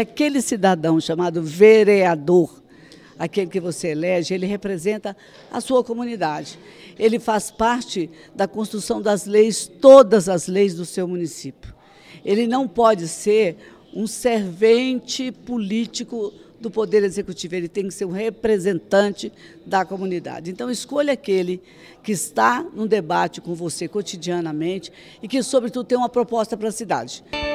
Aquele cidadão chamado vereador, aquele que você elege, ele representa a sua comunidade. Ele faz parte da construção das leis, todas as leis do seu município. Ele não pode ser um servente político do Poder Executivo, ele tem que ser um representante da comunidade. Então, escolha aquele que está num debate com você cotidianamente e que, sobretudo, tem uma proposta para a cidade.